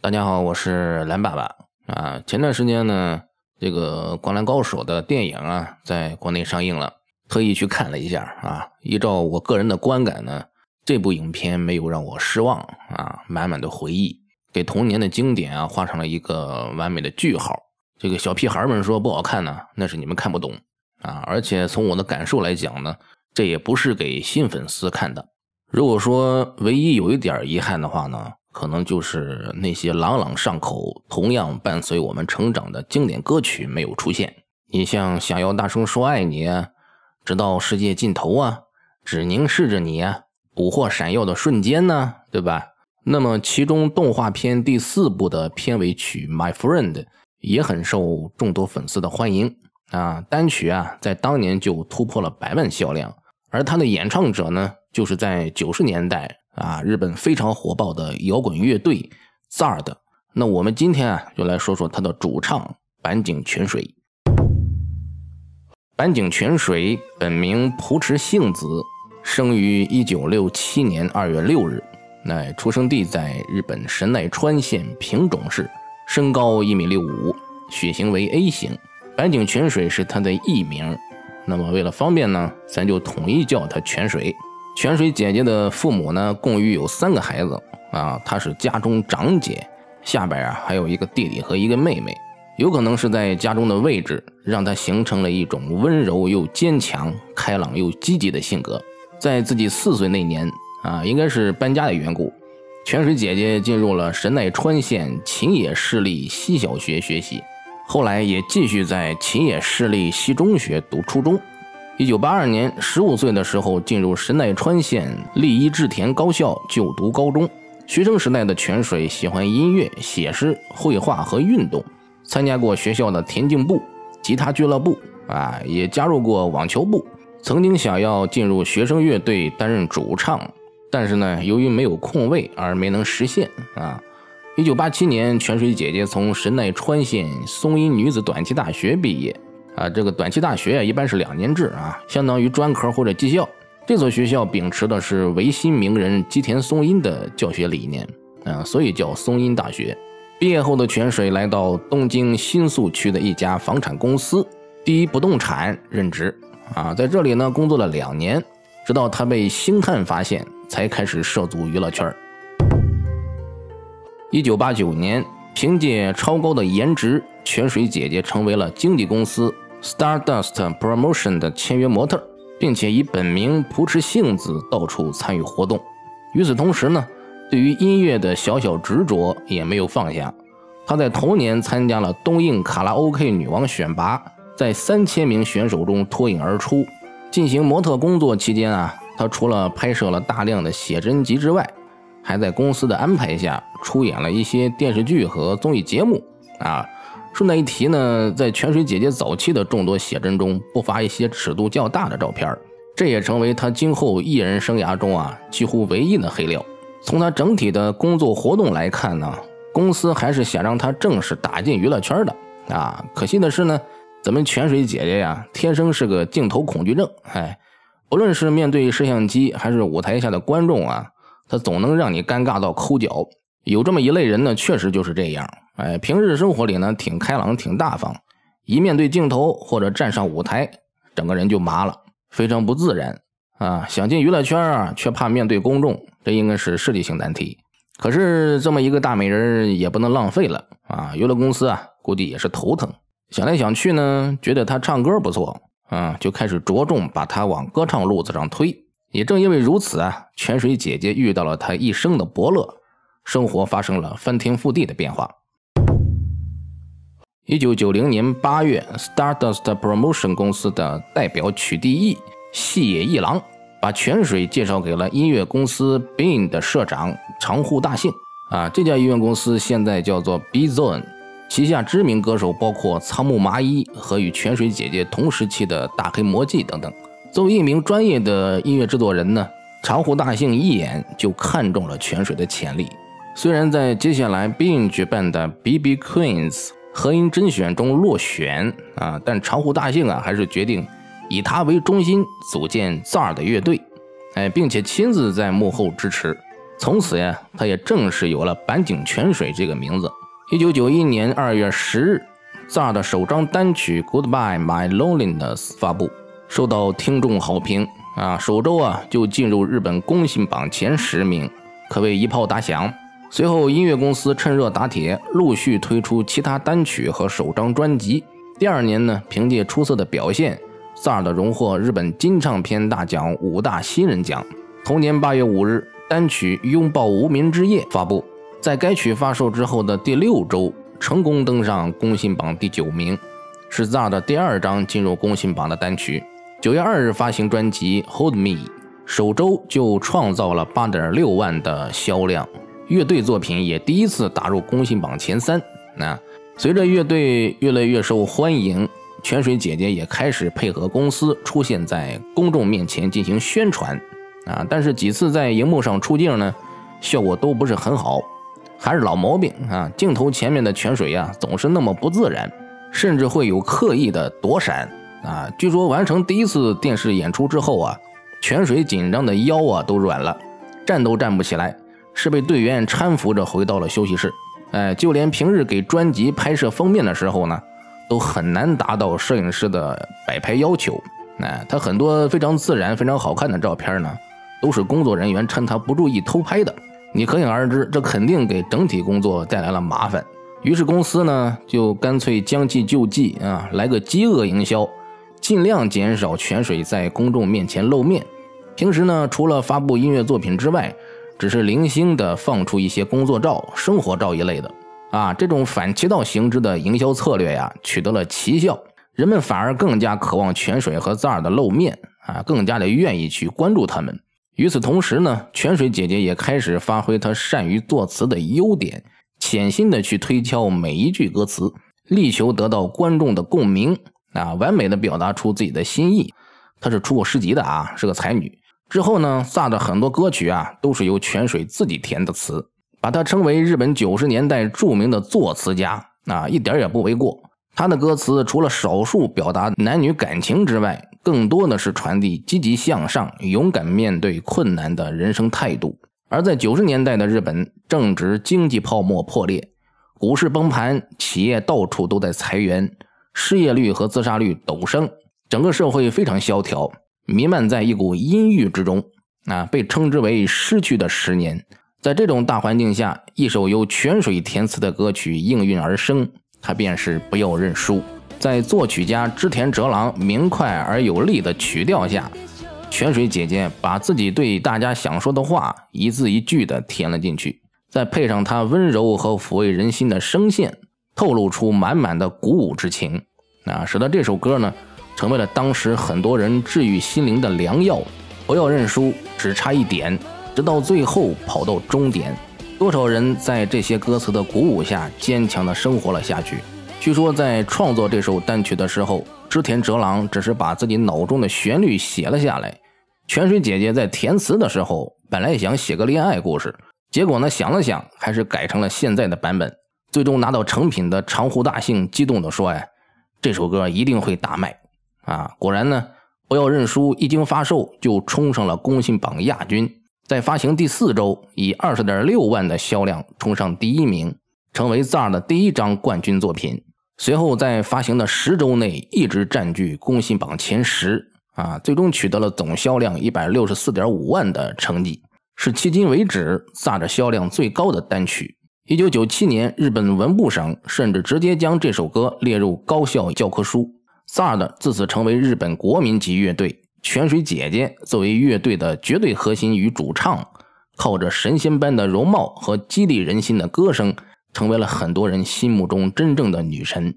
大家好，我是蓝爸爸啊。前段时间呢，这个《灌篮高手》的电影啊，在国内上映了，特意去看了一下啊。依照我个人的观感呢，这部影片没有让我失望啊，满满的回忆，给童年的经典啊画上了一个完美的句号。这个小屁孩们说不好看呢，那是你们看不懂啊。而且从我的感受来讲呢，这也不是给新粉丝看的。如果说唯一有一点遗憾的话呢，可能就是那些朗朗上口同样伴随我们成长的经典歌曲没有出现。你像想要大声说爱你啊，直到世界尽头啊，只凝视着你啊，捕获闪耀的瞬间呢，对吧？那么其中动画片第4部的片尾曲 My Friend 也很受众多粉丝的欢迎啊，单曲啊在当年就突破了100万销量，而他的演唱者呢，就是在90年代啊，日本非常火爆的摇滚乐队 ZARD。 那我们今天啊，就来说说他的主唱坂井泉水。坂井泉水本名蒲池幸子，生于1967年2月6日，那出生地在日本神奈川县平冢市，身高1.65米，血型为 A 型。坂井泉水是他的艺名，那么为了方便呢，咱就统一叫他泉水。泉水姐姐的父母呢，共育有3个孩子啊，她是家中长姐，下边啊还有一个弟弟和一个妹妹。有可能是在家中的位置，让她形成了一种温柔又坚强、开朗又积极的性格。在自己4岁那年啊，应该是搬家的缘故，泉水姐姐进入了神奈川县秦野市立西小学学习，后来也继续在秦野市立西中学读初中。1982年15岁的时候进入神奈川县立一志田高校就读高中。学生时代的泉水喜欢音乐、写诗、绘画和运动，参加过学校的田径部、吉他俱乐部啊，也加入过网球部，曾经想要进入学生乐队担任主唱，但是呢，由于没有空位而没能实现啊。1987年泉水姐姐从神奈川县松阴女子短期大学毕业啊，这个短期大学一般是2年制啊，相当于专科或者技校。这所学校秉持的是维新名人吉田松阴的教学理念啊，所以叫松阴大学。毕业后的泉水来到东京新宿区的一家房产公司第一不动产任职啊，在这里呢工作了2年，直到他被星探发现，才开始涉足娱乐圈。1989年，凭借超高的颜值，泉水姐姐成为了经纪公司Stardust Promotion 的签约模特，并且以本名蒲池幸子到处参与活动。与此同时呢，对于音乐的小小执着也没有放下。她在同年参加了东映卡拉 OK 女王选拔，在3000名选手中脱颖而出。进行模特工作期间啊，她除了拍摄了大量的写真集之外，还在公司的安排下出演了一些电视剧和综艺节目啊。顺带一提呢，在泉水姐姐早期的众多写真中不乏一些尺度较大的照片，这也成为她今后艺人生涯中啊几乎唯一的黑料。从她整体的工作活动来看呢，公司还是想让她正式打进娱乐圈的啊。可惜的是呢，咱们泉水姐姐呀，天生是个镜头恐惧症，不论是面对摄像机还是舞台下的观众啊，她总能让你尴尬到抠脚。有这么一类人呢，确实就是这样。平日生活里呢挺开朗挺大方，一面对镜头或者站上舞台，整个人就麻了，非常不自然啊。想进娱乐圈啊，却怕面对公众，这应该是设计性难题。可是这么一个大美人也不能浪费了啊，娱乐公司啊估计也是头疼。想来想去呢，觉得她唱歌不错啊，就开始着重把她往歌唱路子上推。也正因为如此啊，泉水姐姐遇到了她一生的伯乐，生活发生了翻天覆地的变化。1990年8月 Stardust Promotion 公司的代表取缔役细野一郎把泉水介绍给了音乐公司 Being 的社长长户大幸啊，这家音乐公司现在叫做 B-Zone， 旗下知名歌手包括仓木麻衣和与泉水姐姐同时期的大黑魔纪等等。作为一名专业的音乐制作人呢，长户大幸一眼就看中了泉水的潜力。虽然在接下来 Being 举办的 BB Queens 合音甄选中落选啊，但长户大幸啊还是决定以他为中心组建 ZARD 乐队，并且亲自在幕后支持。 从此呀，他也正式有了坂井泉水这个名字。1991年2月10日，ZAR 的首张单曲 Goodbye My Loneliness 发布，受到听众好评首周就进入日本公信榜前10名，可谓一炮打响。随后音乐公司趁热打铁，陆续推出其他单曲和首张专辑。第2年呢，凭借出色的表现，ZAR 的荣获日本金唱片大奖5大新人奖。同年8月5日，单曲《拥抱无眠之夜》发布，在该曲发售之后的第6周，成功登上公信榜第9名，是 ZAR 的第2张进入公信榜的单曲。9月2日发行专辑《Hold Me》，首周就创造了 8.6 万的销量，乐队作品也第一次打入公信榜前3。随着乐队越来越受欢迎，泉水姐姐也开始配合公司出现在公众面前进行宣传但是几次在荧幕上出镜呢，效果都不是很好，还是老毛病镜头前面的泉水总是那么不自然，甚至会有刻意的躲闪据说完成第一次电视演出之后泉水紧张的腰都软了，站都站不起来，是被队员搀扶着回到了休息室。就连平日给专辑拍摄封面的时候呢，都很难达到摄影师的摆拍要求。他很多非常自然非常好看的照片呢，都是工作人员趁他不注意偷拍的，你可想而知，这肯定给整体工作带来了麻烦。于是公司呢就干脆将计就计来个饥饿营销，尽量减少泉水在公众面前露面。平时呢，除了发布音乐作品之外，只是零星的放出一些工作照、生活照一类的这种反其道行之的营销策略取得了奇效，人们反而更加渴望泉水和 ZAR 的露面更加的愿意去关注他们。与此同时呢，泉水姐姐也开始发挥她善于作词的优点，潜心的去推敲每一句歌词，力求得到观众的共鸣完美的表达出自己的心意。她是出过诗集的是个才女。之后呢，ZAR 的很多歌曲都是由泉水自己填的词，把她称为日本90年代著名的作词家一点也不为过。她的歌词除了少数表达男女感情之外，更多的是传递积极向上、勇敢面对困难的人生态度。而在90年代的日本，正值经济泡沫破裂，股市崩盘，企业到处都在裁员，失业率和自杀率陡升，整个社会非常萧条，弥漫在一股阴郁之中被称之为失去的10年。在这种大环境下，一首由泉水填词的歌曲应运而生，它便是不要认输。在作曲家织田哲郎明快而有力的曲调下，泉水姐姐把自己对大家想说的话一字一句的填了进去，再配上她温柔和抚慰人心的声线，透露出满满的鼓舞之情使得这首歌呢成为了当时很多人治愈心灵的良药。不要认输，只差一点，直到最后跑到终点。多少人在这些歌词的鼓舞下坚强地生活了下去。据说在创作这首单曲的时候，织田哲郎只是把自己脑中的旋律写了下来。泉水姐姐在填词的时候，本来想写个恋爱故事，结果呢想了想，还是改成了现在的版本。最终拿到成品的长户大幸激动地说这首歌一定会大卖果然呢，不要认输一经发售就冲上了公信榜亚军，在发行第4周以 20.6 万的销量冲上第1名，成为 ZAR 的第1张冠军作品。随后在发行的10周内一直占据公信榜前10最终取得了总销量 164.5 万的成绩，是迄今为止 ZAR 的销量最高的单曲。1997年，日本文部省甚至直接将这首歌列入高校教科书。ZAR 的自此成为日本国民级乐队，泉水姐姐作为乐队的绝对核心与主唱，靠着神仙般的容貌和激励人心的歌声，成为了很多人心目中真正的女神。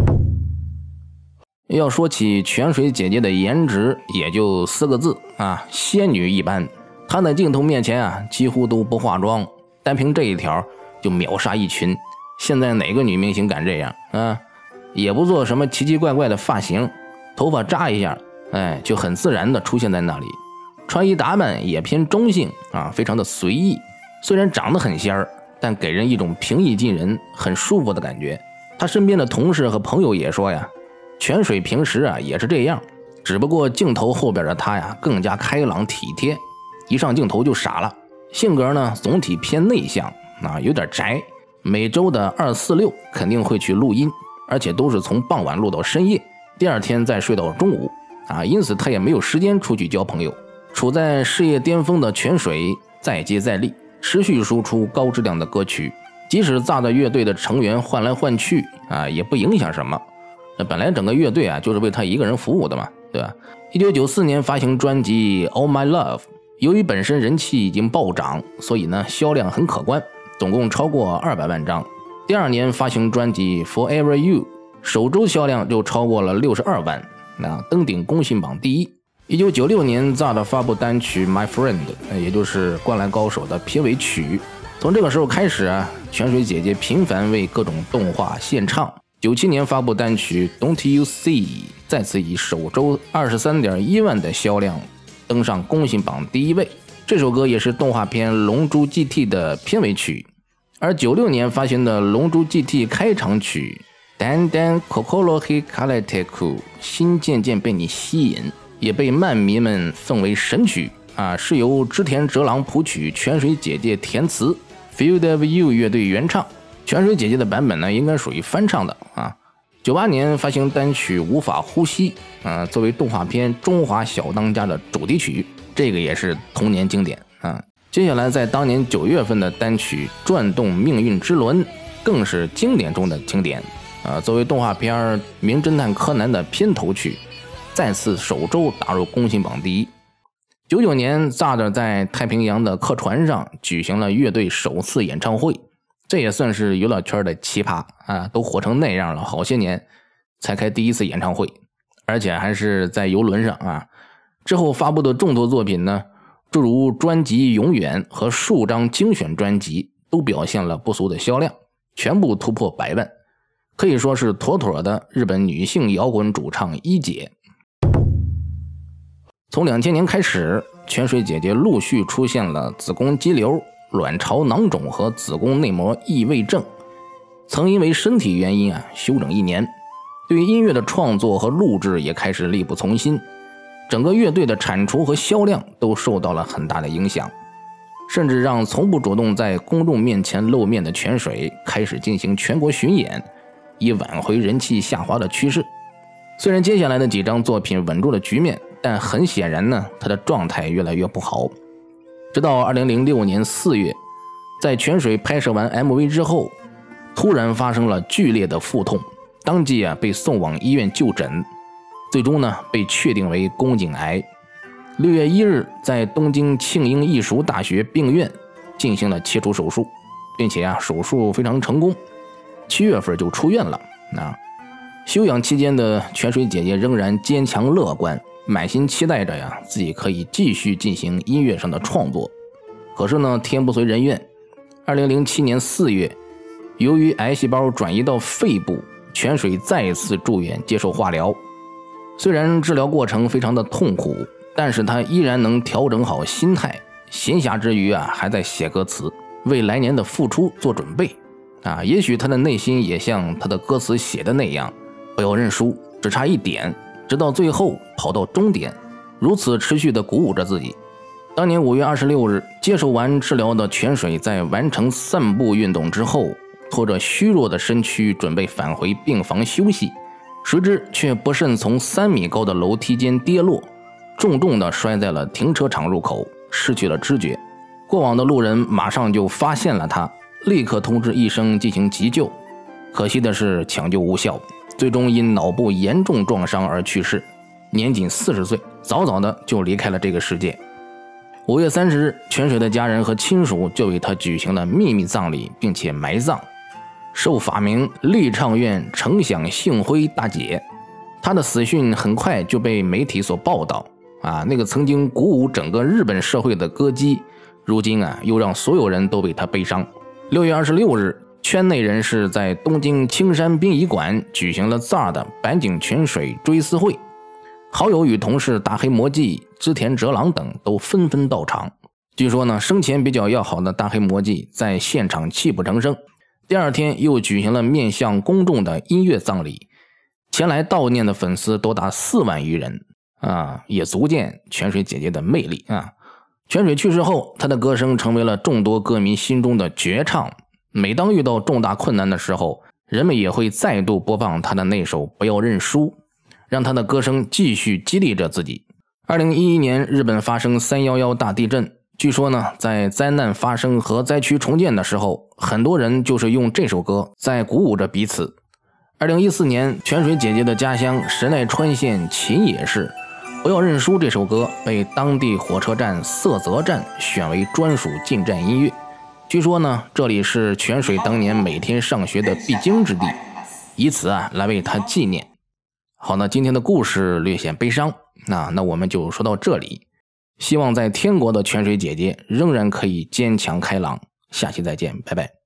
要说起泉水姐姐的颜值，也就4个字仙女一般。她在镜头面前几乎都不化妆，单凭这一条就秒杀一群。现在哪个女明星敢这样也不做什么奇奇怪怪的发型，头发扎一下就很自然的出现在那里。穿衣打扮也偏中性非常的随意。虽然长得很仙儿，但给人一种平易近人、很舒服的感觉。她身边的同事和朋友也说泉水平时也是这样，只不过镜头后边的她更加开朗体贴，一上镜头就傻了。 性格呢总体偏内向有点宅，每周的2、4、6肯定会去录音，而且都是从傍晚录到深夜，第二天再睡到中午因此他也没有时间出去交朋友。处在事业巅峰的泉水再接再厉，持续输出高质量的歌曲，即使ZARD乐队的成员换来换去也不影响什么。本来整个乐队就是为他一个人服务的嘛，对吧？1994年发行专辑 All My Love， 由于本身人气已经暴涨，所以呢销量很可观，总共超过200万张。第二年发行专辑 Forever You， 首周销量就超过了62万，登顶工信榜第一。1996年 ZARD 发布单曲 My Friend， 也就是灌篮高手的片尾曲。从这个时候开始泉水姐姐频繁为各种动画献唱。97年发布单曲 Don't You See， 再次以首周 23.1 万的销量登上工信榜第一位。这首歌也是动画片龙珠 GT 的片尾曲。而96年发行的龙珠 GT 开场曲 Dan Dan Kokoro Hikarateku， 心渐渐被你吸引，也被漫迷们奉为神曲是由织田哲郎谱曲，泉水姐姐填词， Field of You 乐队原唱。泉水姐姐的版本呢应该属于翻唱的98年发行单曲无法呼吸作为动画片中华小当家的主题曲，这个也是童年经典接下来在当年9月份的单曲转动命运之轮更是经典中的经典作为动画片名侦探柯南的片头曲，再次首周打入工信榜第一。99年 ZARD 在太平洋的客船上举行了乐队首次演唱会，这也算是娱乐圈的奇葩都火成那样了，好些年才开第一次演唱会，而且还是在游轮上之后发布的众多作品呢，诸如专辑永远和数张精选专辑都表现了不俗的销量，全部突破100万，可以说是妥妥的日本女性摇滚主唱一姐。从2000年开始，泉水姐姐陆续出现了子宫肌瘤、卵巢囊肿和子宫内膜异位症，曾因为身体原因休整1年。对于音乐的创作和录制也开始力不从心，整个乐队的产出和销量都受到了很大的影响，甚至让从不主动在公众面前露面的泉水开始进行全国巡演，以挽回人气下滑的趋势。虽然接下来的几张作品稳住了局面，但很显然呢，他的状态越来越不好。直到2006年4月，在泉水拍摄完 MV 之后，突然发生了剧烈的腹痛，当即被送往医院就诊，最终呢被确定为宫颈癌。6月1日，在东京庆应义塾大学病院进行了切除手术，并且手术非常成功，7月份就出院了。休养期间的泉水姐姐仍然坚强乐观，满心期待着自己可以继续进行音乐上的创作。可是呢，天不遂人愿，2007年4月，由于癌细胞转移到肺部，泉水再次住院接受化疗。虽然治疗过程非常的痛苦，但是他依然能调整好心态，闲暇之余还在写歌词，为来年的复出做准备也许他的内心也像他的歌词写的那样，不要认输，只差一点，直到最后跑到终点，如此持续地鼓舞着自己。当年5月26日，接受完治疗的泉水在完成散步运动之后，拖着虚弱的身躯准备返回病房休息，谁知却不慎从3米高的楼梯间跌落，重重地摔在了停车场入口，失去了知觉。过往的路人马上就发现了他，立刻通知医生进行急救，可惜的是抢救无效，最终因脑部严重撞伤而去世，年仅40岁，早早的就离开了这个世界。5月30日，泉水的家人和亲属就为他举行了秘密葬礼，并且埋葬，授法名立畅院承享幸辉大姐。他的死讯很快就被媒体所报道那个曾经鼓舞整个日本社会的歌姬，如今又让所有人都为他悲伤。6月26日，圈内人士在东京青山殡仪馆举行了 ZARD 坂井泉水追思会，好友与同事大黑摩季、织田哲郎等都纷纷到场。据说呢，生前比较要好的大黑摩季在现场泣不成声。第二天又举行了面向公众的音乐葬礼，前来悼念的粉丝多达4万余人也足见泉水姐姐的魅力泉水去世后，他的歌声成为了众多歌迷心中的绝唱。每当遇到重大困难的时候，人们也会再度播放他的那首《不要认输》，让他的歌声继续激励着自己。2011年，日本发生311大地震，据说呢，在灾难发生和灾区重建的时候，很多人就是用这首歌在鼓舞着彼此。2014年，泉水姐姐的家乡神奈川县秦野市，《不要认输》这首歌被当地火车站色泽站选为专属进站音乐。据说呢，这里是泉水当年每天上学的必经之地，以此来为他纪念。好，那今天的故事略显悲伤，那我们就说到这里。希望在天国的泉水姐姐仍然可以坚强开朗。下期再见，拜拜。